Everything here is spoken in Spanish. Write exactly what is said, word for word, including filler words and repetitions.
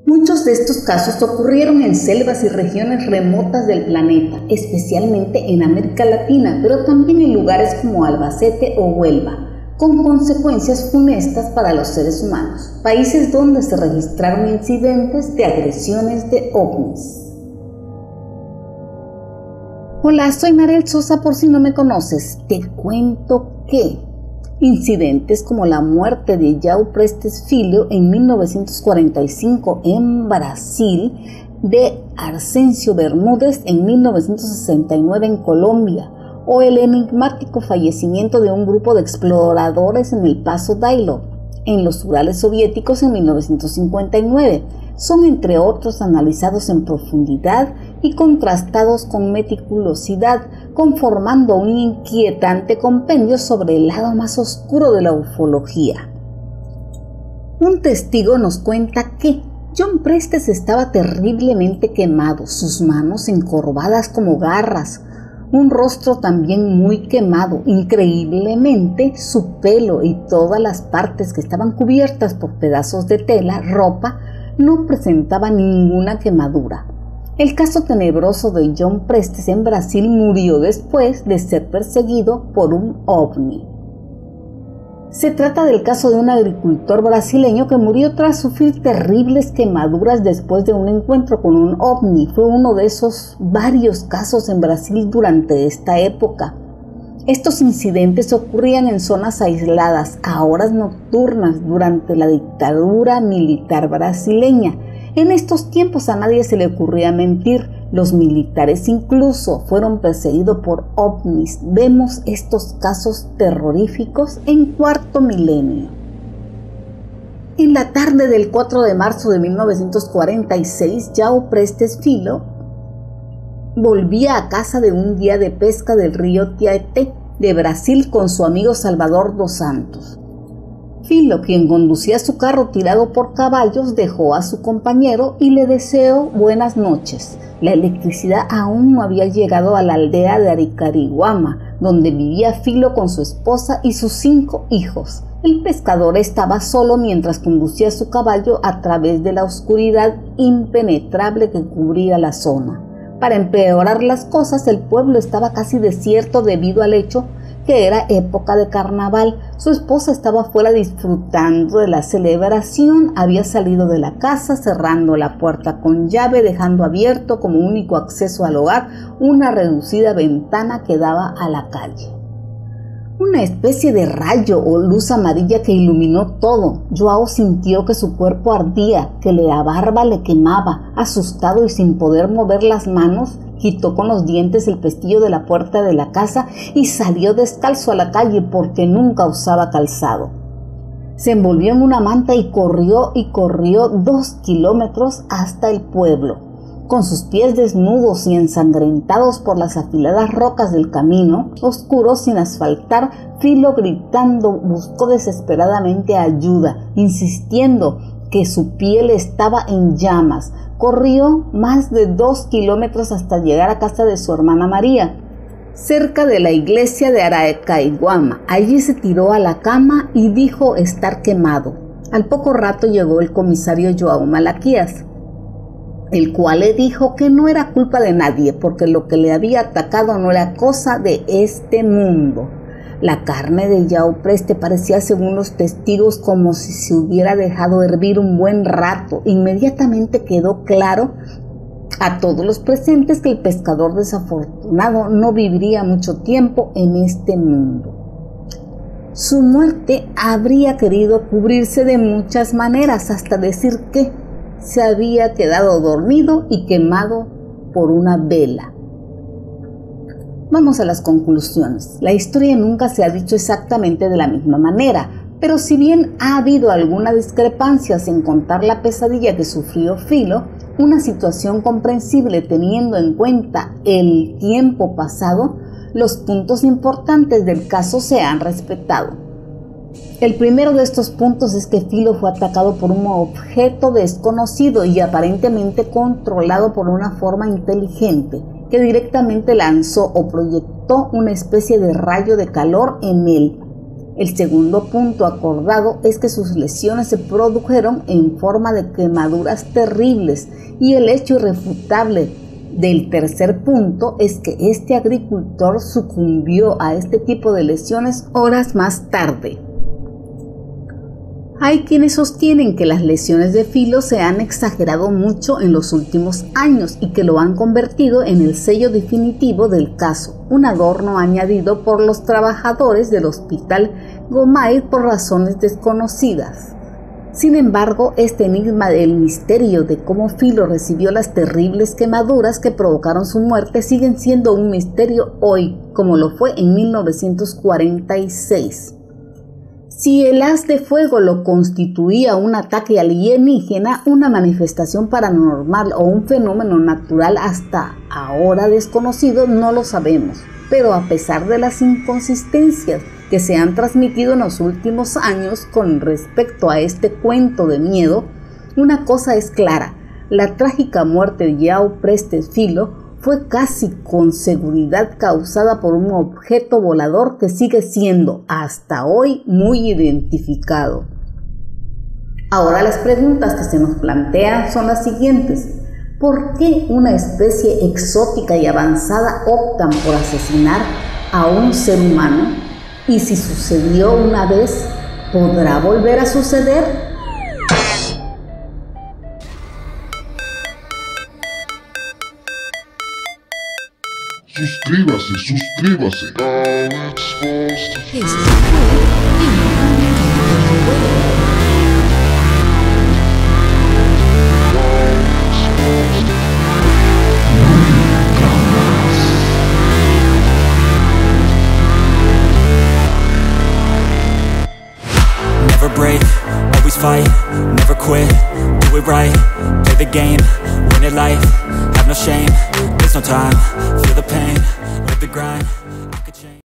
Muchos de estos casos ocurrieron en selvas y regiones remotas del planeta, especialmente en América Latina, pero también en lugares como Albacete o Huelva, con consecuencias funestas para los seres humanos, países donde se registraron incidentes de agresiones de ovnis. Hola, soy Mariel Sosa, por si no me conoces. Te cuento que incidentes como la muerte de João Prestes Filho en mil novecientos cuarenta y cinco en Brasil, de Arsencio Bermúdez en mil novecientos sesenta y nueve en Colombia, o el enigmático fallecimiento de un grupo de exploradores en el Paso Dyatlov, en los Urales soviéticos en mil novecientos cincuenta y nueve, son entre otros analizados en profundidad y contrastados con meticulosidad, conformando un inquietante compendio sobre el lado más oscuro de la ufología. Un testigo nos cuenta que João Prestes estaba terriblemente quemado, sus manos encorvadas como garras, un rostro también muy quemado. Increíblemente, su pelo y todas las partes que estaban cubiertas por pedazos de tela, ropa, no presentaban ninguna quemadura. El caso tenebroso de João Prestes en Brasil murió después de ser perseguido por un ovni. Se trata del caso de un agricultor brasileño que murió tras sufrir terribles quemaduras después de un encuentro con un ovni. Fue uno de esos varios casos en Brasil durante esta época. Estos incidentes ocurrían en zonas aisladas, a horas nocturnas, durante la dictadura militar brasileña. En estos tiempos a nadie se le ocurría mentir. Los militares incluso fueron perseguidos por ovnis. Vemos estos casos terroríficos en Cuarto Milenio. En la tarde del cuatro de marzo de mil novecientos cuarenta y seis, João Prestes Filho volvía a casa de un día de pesca del río Tietê de Brasil con su amigo Salvador dos Santos. Filho, quien conducía su carro tirado por caballos, dejó a su compañero y le deseó buenas noches. La electricidad aún no había llegado a la aldea de Aricarihuama, donde vivía Filho con su esposa y sus cinco hijos. El pescador estaba solo mientras conducía su caballo a través de la oscuridad impenetrable que cubría la zona. Para empeorar las cosas, el pueblo estaba casi desierto debido al hecho que era época de carnaval. Su esposa estaba fuera disfrutando de la celebración, había salido de la casa cerrando la puerta con llave, dejando abierto como único acceso al hogar una reducida ventana que daba a la calle. Una especie de rayo o luz amarilla que iluminó todo. João sintió que su cuerpo ardía, que la barba le quemaba. Asustado y sin poder mover las manos, quitó con los dientes el pestillo de la puerta de la casa y salió descalzo a la calle porque nunca usaba calzado. Se envolvió en una manta y corrió y corrió dos kilómetros hasta el pueblo. Con sus pies desnudos y ensangrentados por las afiladas rocas del camino, oscuro sin asfaltar, Filho, gritando, buscó desesperadamente ayuda, insistiendo que su piel estaba en llamas. Corrió más de dos kilómetros hasta llegar a casa de su hermana María, cerca de la iglesia de Aracaihuama. Allí se tiró a la cama y dijo estar quemado. Al poco rato llegó el comisario João Malaquías, el cual le dijo que no era culpa de nadie porque lo que le había atacado no era cosa de este mundo. La carne de João Prestes parecía, según los testigos, como si se hubiera dejado hervir un buen rato. Inmediatamente quedó claro a todos los presentes que el pescador desafortunado no viviría mucho tiempo en este mundo. Su muerte habría querido cubrirse de muchas maneras, hasta decir que se había quedado dormido y quemado por una vela. Vamos a las conclusiones. La historia nunca se ha dicho exactamente de la misma manera, pero si bien ha habido algunas discrepancias en contar la pesadilla que sufrió Filho, una situación comprensible teniendo en cuenta el tiempo pasado, los puntos importantes del caso se han respetado. El primero de estos puntos es que Filho fue atacado por un objeto desconocido y aparentemente controlado por una forma inteligente, que directamente lanzó o proyectó una especie de rayo de calor en él. El segundo punto acordado es que sus lesiones se produjeron en forma de quemaduras terribles, y el hecho irrefutable del tercer punto es que este agricultor sucumbió a este tipo de lesiones horas más tarde. Hay quienes sostienen que las lesiones de filo se han exagerado mucho en los últimos años y que lo han convertido en el sello definitivo del caso, un adorno añadido por los trabajadores del Hospital Gomay por razones desconocidas. Sin embargo, este enigma del misterio de cómo Filo recibió las terribles quemaduras que provocaron su muerte siguen siendo un misterio hoy, como lo fue en mil novecientos cuarenta y seis. Si el haz de fuego lo constituía un ataque alienígena, una manifestación paranormal o un fenómeno natural hasta ahora desconocido, no lo sabemos. Pero a pesar de las inconsistencias que se han transmitido en los últimos años con respecto a este cuento de miedo, una cosa es clara: la trágica muerte de João Prestes Filo fue casi con seguridad causada por un objeto volador que sigue siendo hasta hoy muy identificado. Ahora las preguntas que se nos plantean son las siguientes: ¿por qué una especie exótica y avanzada optan por asesinar a un ser humano? Y si sucedió una vez, ¿podrá volver a suceder? Suscríbase, suscríbase. Never break, always fight, never quit, do it right, play the game, win it life, have no shame, there's no time, feel the pain.